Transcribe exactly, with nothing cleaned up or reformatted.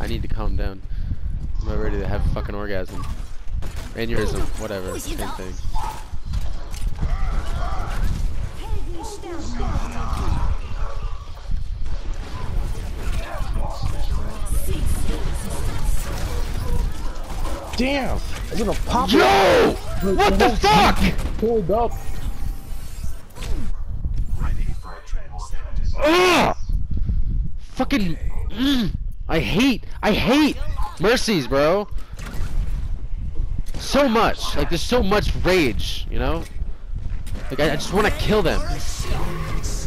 need to calm down. I'm not ready to have a fucking orgasm. Aneurysm, whatever, same thing. Damn! I'm gonna pop. Yo! What the fuck? Pulled up. Ugh! Fucking. Mm, I hate. I hate mercies, bro. So much. Like, there's so much rage, you know? Like, I, I just want to kill them.